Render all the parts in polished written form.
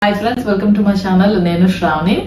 Hi friends, welcome to my channel. Nenu Shravani.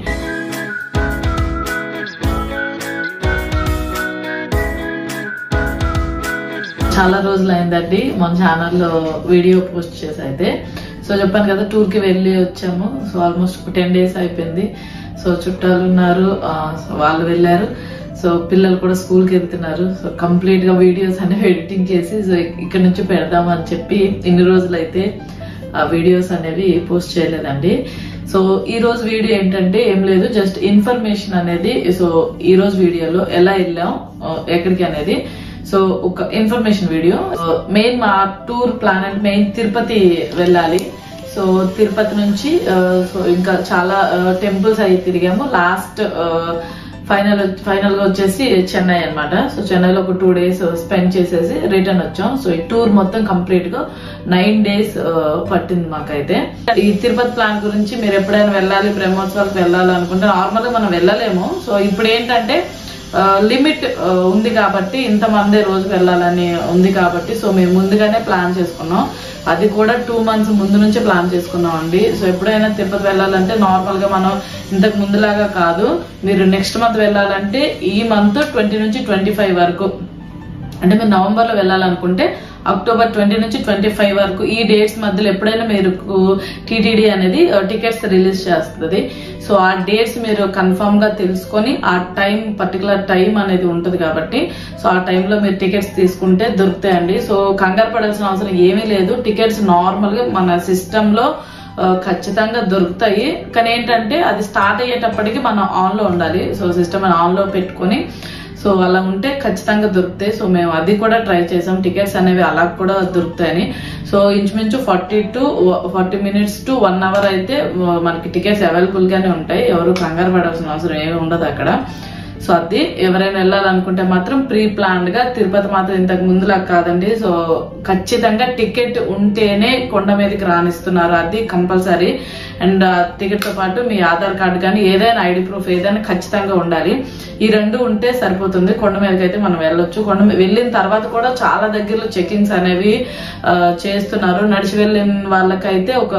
చాలా రోజులు అయిందండి మన ఛానల్లో వీడియో పోస్ట్ చేసి అయితే సో చెప్పాను కదా టూర్ కి వెళ్ళి వచ్చాము. సో ఆల్మోస్ట్ 10 days అయిపోయింది. సో చుట్టాలు ఉన్నారు, వాళ్ళు వెళ్ళారు. సో పిల్లలు కూడా స్కూల్ కి వెళ్తున్నారు. సో కంప్లీట్ గా వీడియోస్ అనేవి ఎడిటింగ్ చేసి సో ఇక్కడ నుంచి పెడదాం అని చెప్పి ఇన్ని రోజులు అయితే వీడియోస్ అనేవి పోస్ట్ చేయలేదండి. సో ఈ రోజు వీడియో ఏంటంటే ఏం లేదు, జస్ట్ ఇన్ఫర్మేషన్ అనేది. సో ఈ రోజు వీడియోలో ఎలా వెళ్ళాం ఎక్కడికి అనేది సో ఒక ఇన్ఫర్మేషన్ వీడియో. మెయిన్ మా టూర్ ప్లాన్ అంటే మెయిన్ తిరుపతి వెళ్ళాలి. సో తిరుపతి నుంచి సో ఇంకా చాలా టెంపుల్స్ అయి తిరిగాము. లాస్ట్ ఫైనల్ గా వచ్చేసి చెన్నై అన్నమాట. సో చెన్నైలో ఒక 2 days స్పెండ్ చేసేసి రిటర్న్ వచ్చాం. సో ఈ టూర్ మొత్తం కంప్లీట్ గా 9 days పట్టింది మాకైతే. ఈ తిరుపతి ప్లాన్ గురించి మీరు ఎప్పుడైనా వెళ్ళాలి, బ్రహ్మోత్సవాలకు వెళ్ళాలి అనుకుంటే నార్మల్ గా మనం వెళ్ళలేము. సో ఇప్పుడు ఏంటంటే లిమిట్ ఉంది కాబట్టి ఇంతమంది రోజు వెళ్ళాలని ఉంది కాబట్టి సో మేము ముందుగానే ప్లాన్ చేసుకున్నాం. అది కూడా 2 months ముందు నుంచి ప్లాన్ చేసుకున్నాం అండి. సో ఎప్పుడైనా తిరుపతి వెళ్ళాలంటే నార్మల్ గా మనం ఇంతకు ముందులాగా కాదు. మీరు నెక్స్ట్ మంత్ వెళ్ళాలంటే ఈ మంత్ 20 నుంచి 25 వరకు, అంటే మీరు నవంబర్ లో వెళ్ళాలనుకుంటే అక్టోబర్ 20 నుంచి 25 వరకు ఈ డేట్స్ మధ్యలో ఎప్పుడైనా మీరు టీటీడీ అనేది టికెట్స్ రిలీజ్ చేస్తుంది. సో ఆ డేట్స్ మీరు కన్ఫర్మ్ గా తెలుసుకొని ఆ టైం పర్టికులర్ టైం అనేది ఉంటది కాబట్టి సో ఆ టైంలో మీరు టికెట్స్ తీసుకుంటే దొరుకుతాయండి. సో కంగారు పడాల్సిన అవసరం ఏమీ లేదు. టికెట్స్ నార్మల్ గా మన సిస్టమ్ లో ఖచ్చితంగా దొరుకుతాయి. కానీ ఏంటంటే అది స్టార్ట్ అయ్యేటప్పటికి మనం ఆన్ లో ఉండాలి. సో సిస్టమ్ ఆన్ లో పెట్టుకొని సో అలా ఉంటే ఖచ్చితంగా దొరుకుతాయి. సో మేము అది కూడా ట్రై చేసాం, టికెట్స్ అనేవి అలా కూడా దొరుకుతాయని. సో ఇంచుమించు 40 minutes to 1 hour అయితే మనకి టికెట్స్ అవైలబుల్ గానే ఉంటాయి. ఎవరు కంగారు పడాల్సిన అవసరం ఏమి ఉండదు అక్కడ. సో అది ఎవరైనా వెళ్ళాలనుకుంటే మాత్రం ప్రీ ప్లాన్డ్ గా, తిరుపతి మాత్రం ఇంతకు ముందులా కాదండి. సో ఖచ్చితంగా టికెట్ ఉంటేనే కొండ మీదకి రానిస్తున్నారు, అది కంపల్సరీ. అండ్ టికెట్ తో పాటు మీ ఆధార్ కార్డు కానీ ఏదైనా ఐడి ప్రూఫ్ ఏదైనా ఖచ్చితంగా ఉండాలి. ఈ 2 ఉంటే సరిపోతుంది. కొండ మీదకి అయితే మనం వెళ్ళొచ్చు. వెళ్ళిన తర్వాత కూడా చాలా దగ్గరలో చెకింగ్స్ అనేవి చేస్తున్నారు. నడిచి వెళ్ళిన వాళ్ళకైతే ఒక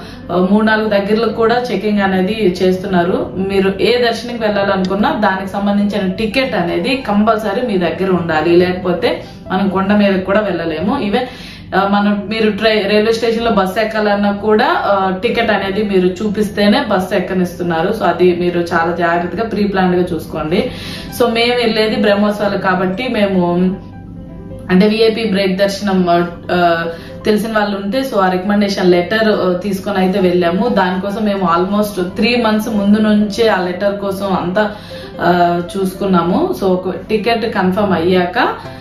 3-4 దగ్గరలో కూడా చెకింగ్ అనేది చేస్తున్నారు. మీరు ఏ దర్శనానికి వెళ్ళాలనుకున్నా దానికి సంబంధించిన టికెట్ అనేది కంపల్సరీ మీ దగ్గర ఉండాలి, లేకపోతే మనం కొండ మీదకి కూడా వెళ్ళలేము. ఈవెన్ మీరు రైల్వే స్టేషన్ లో బస్సు ఎక్కాలన్నా కూడా టికెట్ అనేది మీరు చూపిస్తేనే బస్సు ఎక్కనిస్తున్నారు. సో అది మీరు చాలా జాగ్రత్తగా ప్రీ ప్లాన్డ్ గా చూసుకోండి. సో మేము వెళ్ళేది బ్రహ్మోత్సవాలు కాబట్టి మేము అంటే విఐపి బ్రేక్ దర్శనం తెలిసిన వాళ్ళు ఉంటే సో ఆ రికమెండేషన్ లెటర్ తీసుకొని అయితే వెళ్ళాము. దానికోసం మేము ఆల్మోస్ట్ 3 months ముందు నుంచే ఆ లెటర్ కోసం అంతా చూసుకున్నాము. సో టికెట్ కన్ఫర్మ్ అయ్యాక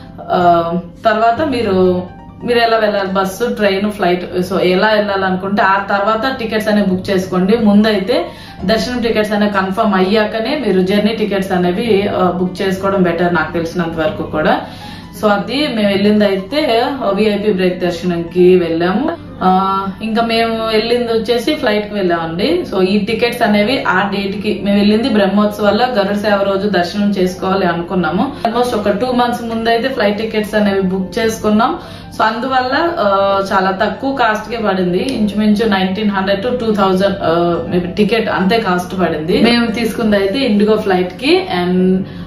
తర్వాత మీరు ఎలా వెళ్ళాలి, బస్సు, ట్రైన్, ఫ్లైట్, సో ఎలా వెళ్ళాలనుకుంటే ఆ తర్వాత టికెట్స్ అనేవి బుక్ చేసుకోండి. ముందైతే దర్శనం టికెట్స్ అనేవి కన్ఫర్మ్ అయ్యాకనే మీరు జర్నీ టికెట్స్ అనేవి బుక్ చేసుకోవడం బెటర్, నాకు తెలిసినంత వరకు కూడా. సో అది మేము వెళ్ళింది అయితే విఐపి బ్రేక్ దర్శనంకి వెళ్ళాము. ఇంకా మేము వెళ్ళింది వచ్చేసి ఫ్లైట్ కి వెళ్ళామండి. సో ఈ టికెట్స్ అనేవి ఆ డేట్ కి మేము వెళ్ళింది బ్రహ్మోత్సవాల్లో గరుడ సేవ రోజు దర్శనం చేసుకోవాలి అనుకున్నాము. ఆల్మోస్ట్ ఒక 2 months ముందు అయితే ఫ్లైట్ టికెట్స్ అనేవి బుక్ చేసుకున్నాం. సో అందువల్ల చాలా తక్కువ కాస్ట్ కే పడింది. ఇంచుమించు 1900 to 2000 టికెట్ అంతే కాస్ట్ పడింది. మేము తీసుకుంది అయితే ఇండిగో ఫ్లైట్ కి అండ్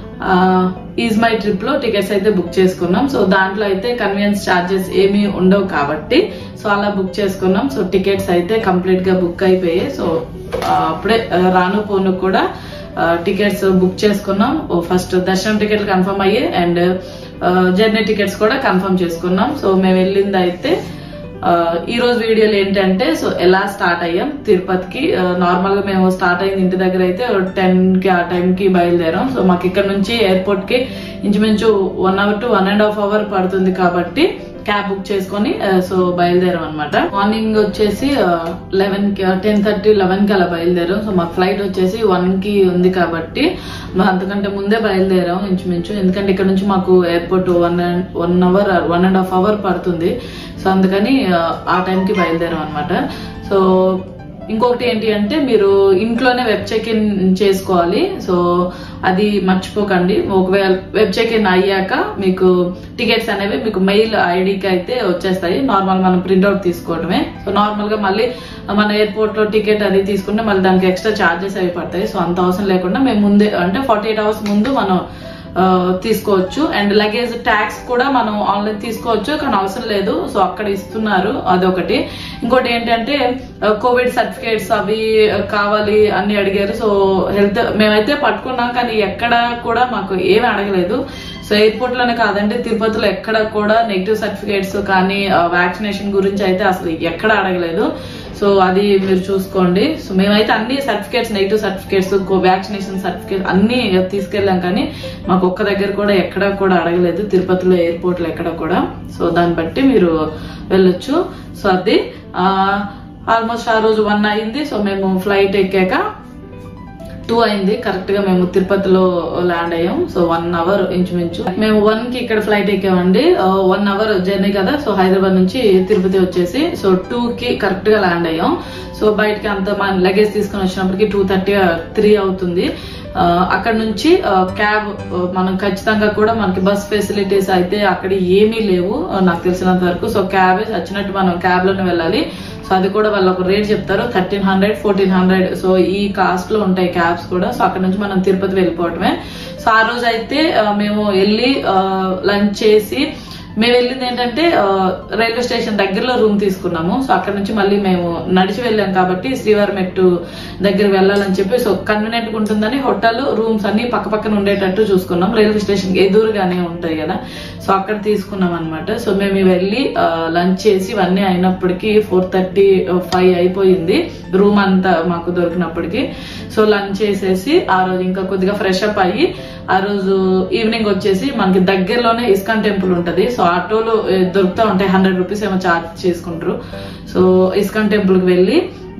ఈజ్ మై ట్రిప్ లో టికెట్స్ అయితే బుక్ చేసుకున్నాం. సో దాంట్లో అయితే కన్వీనియన్స్ ఛార్జెస్ ఏమీ ఉండవు కాబట్టి సో అలా బుక్ చేసుకున్నాం. సో టికెట్స్ అయితే కంప్లీట్ గా బుక్ అయిపోయాయి. సో అప్పుడే రాను పోను కూడా టికెట్స్ బుక్ చేసుకున్నాం. ఫస్ట్ దర్శనం టికెట్లు కన్ఫర్మ్ అయ్యి అండ్ జర్నీ టికెట్స్ కూడా కన్ఫర్మ్ చేసుకున్నాం. సో మేము వెళ్ళింది అయితే ఈ రోజు వీడియోలో ఏంటంటే సో ఎలా స్టార్ట్ అయ్యాం తిరుపతికి. నార్మల్ గా మేము స్టార్ట్ అయింది ఇంటి దగ్గర అయితే 10 కి ఆ టైం కి బయలుదేరాం. సో మాకు ఇక్కడ నుంచి ఎయిర్పోర్ట్ కి ఇంచుమించు 1 hour to 1.5 hour పడుతుంది కాబట్టి క్యాబ్ బుక్ చేసుకొని సో బయలుదేరాం అనమాట. మార్నింగ్ వచ్చేసి 10:30, 11 కి అలా బయలుదేరాం. సో మాకు ఫ్లైట్ వచ్చేసి 1 కి ఉంది కాబట్టి అంతకంటే ముందే బయలుదేరాం ఇంచుమించు. ఎందుకంటే ఇక్కడ నుంచి మాకు ఎయిర్పోర్ట్ 1 hour, 1.5 hour పడుతుంది. సో అందుకని ఆ టైంకి బయలుదేరాం అనమాట. సో ఇంకొకటి ఏంటి అంటే మీరు ఇంట్లోనే వెబ్ చెక్ ఇన్ చేసుకోవాలి. సో అది మర్చిపోకండి. ఒకవేళ వెబ్ చెక్ ఇన్ అయ్యాక మీకు టికెట్స్ అనేవి మీకు మెయిల్ ఐడికి అయితే వచ్చేస్తాయి. నార్మల్ మనం ప్రింట్అవుట్ తీసుకోవడమే. సో నార్మల్ గా మళ్ళీ మన ఎయిర్పోర్ట్ లో టికెట్ అది తీసుకుంటే మళ్ళీ దానికి ఎక్స్ట్రా ఛార్జెస్ అవి పడతాయి. సో అంత అవసరం లేకుండా మేము ముందే అంటే 48 hours ముందు మనం తీసుకోవచ్చు. అండ్ లగేజ్ ట్యాక్స్ కూడా మనం ఆన్లైన్ తీసుకోవచ్చు, కానీ అవసరం లేదు. సో అక్కడ ఇస్తున్నారు, అదొకటి. ఇంకోటి ఏంటంటే కోవిడ్ సర్టిఫికేట్స్ అవి కావాలి అని అడిగారు. సో హెల్త్ మేమైతే పట్టుకున్నాం, కానీ ఎక్కడ కూడా మాకు ఏమి అడగలేదు. సో ఎయిర్పోర్ట్ లోనే కాదండి, తిరుపతిలో ఎక్కడ కూడా నెగిటివ్ సర్టిఫికేట్స్ కానీ వ్యాక్సినేషన్ గురించి అయితే అసలు ఎక్కడ అడగలేదు. సో అది మీరు చూసుకోండి. సో మేమైతే అన్ని certificates, negative certificates, vaccination certificate అన్ని తీసుకెళ్ళాం, కానీ మాకు ఒక్క దగ్గర కూడా ఎక్కడ కూడా అడగలేదు తిరుపతిలో ఎయిర్పోర్ట్ లో ఎక్కడ కూడా. సో దాన్ని బట్టి మీరు వెళ్ళొచ్చు. సో అది ఆల్మోస్ట్ ఆ రోజు 1 అయింది. సో మేము ఫ్లైట్ ఎక్కాక 2 అయింది కరెక్ట్ గా మేము తిరుపతిలో ల్యాండ్ అయ్యాం. సో 1 hour ఇంచుమించు. మేము 1 కి ఇక్కడ ఫ్లైట్ ఎక్కామండి. 1 hour జర్నీ కదా. సో హైదరాబాద్ నుంచి తిరుపతి వచ్చేసి సో 2 కి కరెక్ట్ గా ల్యాండ్ అయ్యాం. సో బయటకి అంత మన లగేజ్ తీసుకుని వచ్చినప్పటికి 2:30-3 అవుతుంది. అక్కడ నుంచి క్యాబ్ మనం ఖచ్చితంగా కూడా మనకి బస్ ఫెసిలిటీస్ అయితే అక్కడ ఏమీ లేవు నాకు తెలిసినంత వరకు. సో క్యాబ్ వచ్చినట్టు మనం క్యాబ్ లోనే వెళ్ళాలి. సో అది కూడా వాళ్ళు ఒక రేట్ చెప్తారు, 1300-1400. సో ఈ కాస్ట్ లో ఉంటాయి క్యాబ్స్ కూడా. సో అక్కడ నుంచి మనం తిరుపతి వెళ్ళిపోవటమే. సో ఆ రోజు అయితే మేము వెళ్ళి లంచ్ చేసి మేము వెళ్ళింది ఏంటంటే రైల్వే స్టేషన్ దగ్గరలో రూమ్ తీసుకున్నాము. సో అక్కడ నుంచి మళ్ళీ మేము నడిచి వెళ్ళాం కాబట్టి శ్రీవారిమెట్టు దగ్గర వెళ్ళాలని చెప్పి సో కన్వీనియంట్ గా ఉంటుందని హోటల్ రూమ్స్ అన్ని పక్క పక్కన ఉండేటట్టు చూసుకున్నాం. రైల్వే స్టేషన్ ఎదురుగానే ఉంటాయి కదా. సో అక్కడ తీసుకున్నాం అనమాట. సో మేము వెళ్ళి లంచ్ చేసి ఇవన్నీ అయినప్పటికీ 4:30-5 అయిపోయింది రూమ్ అంతా మాకు దొరికినప్పటికీ. సో లంచ్ చేసేసి ఆ రోజు ఇంకా కొద్దిగా ఫ్రెష్ అప్ అయ్యి ఆ రోజు ఈవినింగ్ వచ్చేసి మనకి దగ్గరలోనే ఇస్కాన్ టెంపుల్ ఉంటది. సో ఆటోలు దొరుకుతూ ఉంటాయి, 100 రూపీస్ ఏమో ఛార్జ్ చేసుకుంటారు. సో ఇస్కాన్ టెంపుల్ కి వెళ్ళి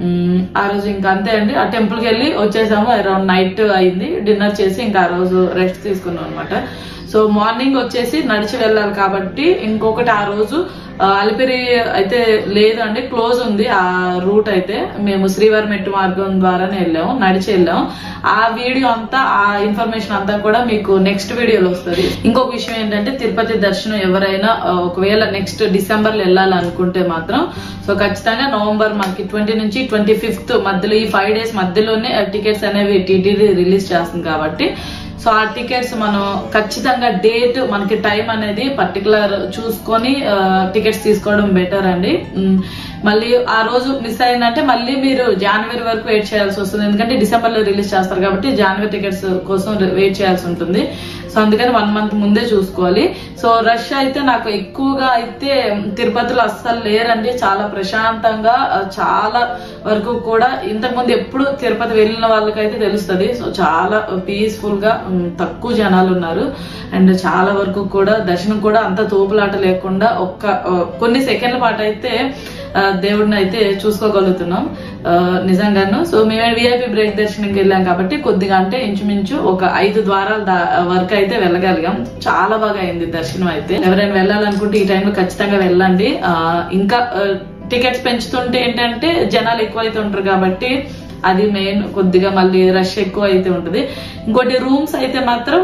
ఆ రోజు ఇంకా అంతే అండి. ఆ టెంపుల్ కి వెళ్ళి వచ్చేసాము. అరౌండ్ నైట్ అయింది. డిన్నర్ చేసి ఇంకా ఆ రోజు రెస్ట్ తీసుకున్నాం అనమాట. సో మార్నింగ్ వచ్చేసి నడిచి వెళ్ళాలి కాబట్టి ఇంకొకటి ఆ రోజు అలిపిరి అయితే లేదు అండి, క్లోజ్ ఉంది ఆ రూట్ అయితే. మేము శ్రీవారిమెట్టు మార్గం ద్వారానే వెళ్ళాము, నడిచి వెళ్ళాం. ఆ వీడియో అంతా ఆ ఇన్ఫర్మేషన్ అంతా కూడా మీకు నెక్స్ట్ వీడియోలో వస్తుంది. ఇంకొక విషయం ఏంటంటే తిరుపతి దర్శనం ఎవరైనా ఒకవేళ నెక్స్ట్ డిసెంబర్ లో వెళ్ళాలనుకుంటే మాత్రం సో ఖచ్చితంగా నవంబర్ మనకి 20 నుంచి 25 మధ్యలో ఈ 5 days మధ్యలోనే టికెట్స్ అనేవి టీటీడీ రిలీజ్ చేస్తుంది కాబట్టి సో ఆ టికెట్స్ మనం ఖచ్చితంగా డేట్ మనకి టైం అనేది పర్టికులర్ చూసుకొని టికెట్స్ తీసుకోవడం బెటర్ అండి. మళ్ళీ ఆ రోజు మిస్ అయిందంటే మళ్ళీ మీరు జనవరి వరకు వెయిట్ చేయాల్సి వస్తుంది. ఎందుకంటే డిసెంబర్ లో రిలీజ్ చేస్తారు కాబట్టి జనవరి టికెట్స్ కోసం వెయిట్ చేయాల్సి ఉంటుంది. సో అందుకని 1 month ముందే చూసుకోవాలి. సో రష్ అయితే నాకు ఎక్కువగా అయితే తిరుపతిలో అస్సలు లేరండి. చాలా ప్రశాంతంగా, చాలా వరకు కూడా ఇంతకుముందు ఎప్పుడు తిరుపతి వెళ్ళిన వాళ్ళకైతే తెలుస్తుంది. సో చాలా పీస్ఫుల్ గా తక్కువ జనాలు ఉన్నారు. అండ్ చాలా వరకు కూడా దర్శనం కూడా అంత తోపులాట లేకుండా కొన్ని సెకండ్ల పాటు అయితే దేవుడిని అయితే చూసుకోగలుగుతున్నాం నిజంగాను. సో మేము విఐపి బ్రేక్ దర్శనంకి వెళ్ళాం కాబట్టి కొద్దిగా అంటే ఇంచుమించు ఒక 5 ద్వారాల వరకు అయితే వెళ్ళగలిగాం. చాలా బాగా అయింది దర్శనం అయితే. ఎవరైనా వెళ్ళాలనుకుంటే ఈ టైంలో ఖచ్చితంగా వెళ్ళండి. ఇంకా టికెట్స్ పెంచుతుంటే ఏంటంటే జనాలు ఎక్కువ అయితే ఉంటారు కాబట్టి అది మెయిన్. కొద్దిగా మళ్ళీ రష్ ఎక్కువ అయితే ఉంటుంది. ఇంకోటి రూమ్స్ అయితే మాత్రం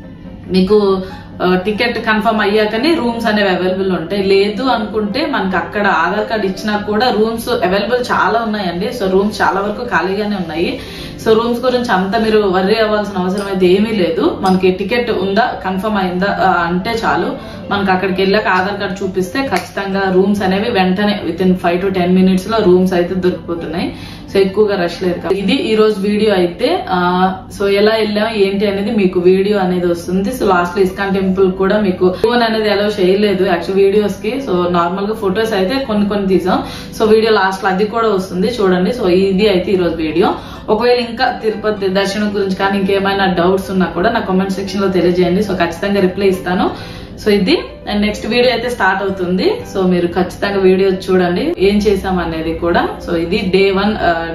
మీకు టికెట్ కన్ఫర్మ్ అయ్యాకనే రూమ్స్ అనేవి అవైలబుల్ ఉంటాయి. లేదు అనుకుంటే మనకి అక్కడ ఆధార్ కార్డ్ ఇచ్చినా కూడా రూమ్స్ అవైలబుల్ చాలా ఉన్నాయండి. సో రూమ్స్ చాలా వరకు ఖాళీగానే ఉన్నాయి. సో రూమ్స్ గురించి అంతా మీరు వర్రీ అవ్వాల్సిన అవసరం అయితే ఏమీ లేదు. మనకి టికెట్ ఉందా, కన్ఫర్మ్ అయిందా అంటే చాలు. మనకి అక్కడికి వెళ్ళాక ఆధార్ కార్డ్ చూపిస్తే ఖచ్చితంగా రూమ్స్ అనేవి వెంటనే విత్ ఇన్ 5 to 10 minutes లో రూమ్స్ అయితే దొరికిపోతున్నాయి. సో ఎక్కువగా రష్ లేదు. ఇది ఈ రోజు వీడియో అయితే. సో ఎలా వెళ్ళాం ఏంటి అనేది మీకు వీడియో అనేది వస్తుంది. సో లాస్ట్ లో ఇస్కాన్ టెంపుల్ కూడా మీకు ఫోన్ అనేది అలౌ చేయలేదు యాక్చువల్ వీడియోస్ కి. సో నార్మల్ గా ఫొటోస్ అయితే కొన్ని తీసాం. సో వీడియో లాస్ట్ లో అది కూడా వస్తుంది చూడండి. సో ఇది అయితే ఈ రోజు వీడియో. ఒకవేళ ఇంకా తిరుపతి దర్శనం గురించి కానీ ఇంకేమైనా డౌట్స్ ఉన్నా కూడా నా కామెంట్ సెక్షన్ లో తెలియజేయండి. సో ఖచ్చితంగా రిప్లై ఇస్తాను. సో ఇది అండ్ నెక్స్ట్ వీడియో అయితే స్టార్ట్ అవుతుంది. సో మీరు ఖచ్చితంగా వీడియో చూడండి ఏం చేసాం అనేది కూడా. సో ఇది day 1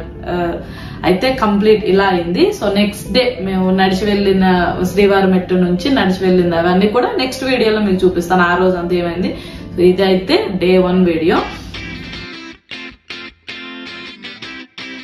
అయితే కంప్లీట్ ఇలా అయింది. సో నెక్స్ట్ డే మేము నడిచి వెళ్ళిన శ్రీవారిమెట్టు నుంచి నడిచి వెళ్ళింది అవన్నీ కూడా నెక్స్ట్ వీడియోలో మీకు చూపిస్తాను. ఆ రోజు అంతా ఏమైంది. సో ఇది అయితే day 1 వీడియో.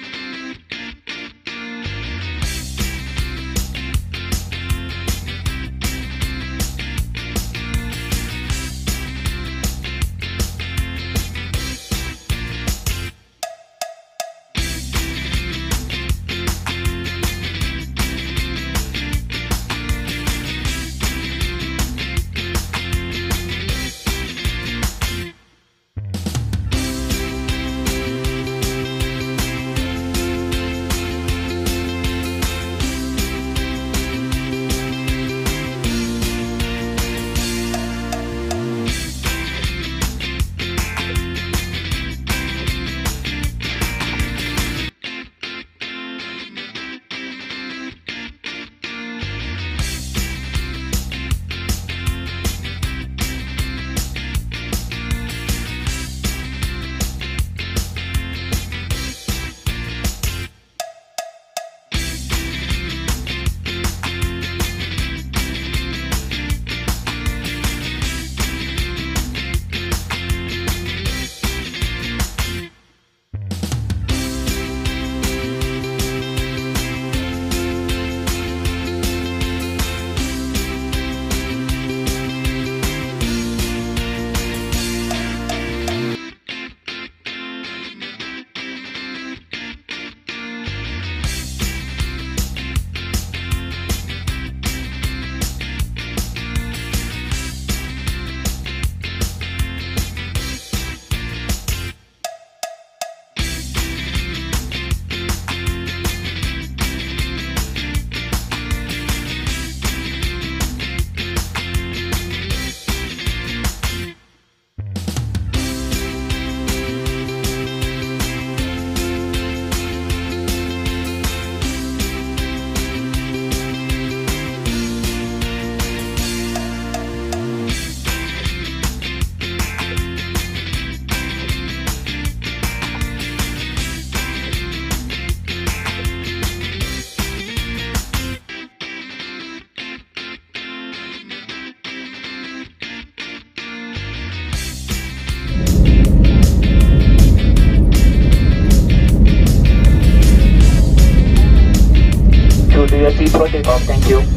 Let's see for takeoff. Thank you.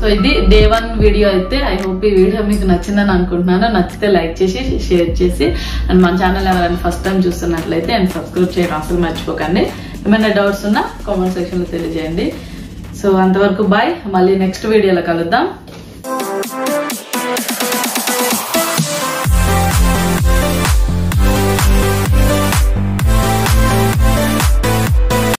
సో ఇది డే 1 వీడియో అయితే. ఐ హోప్ ఈ వీడియో మీకు నచ్చిందని అనుకుంటున్నాను. నచ్చితే లైక్ చేసి షేర్ చేసి అండ్ మన ఛానల్ ఎవరైనా ఫస్ట్ టైం చూస్తున్నట్లయితే అండ్ సబ్స్క్రైబ్ చేయడం అసలు మర్చిపోకండి. ఏమైనా డౌట్స్ ఉన్నా కామెంట్ సెక్షన్ లో తెలియజేయండి. సో అంతవరకు బాయ్, మళ్ళీ నెక్స్ట్ వీడియోలో కలుద్దాం.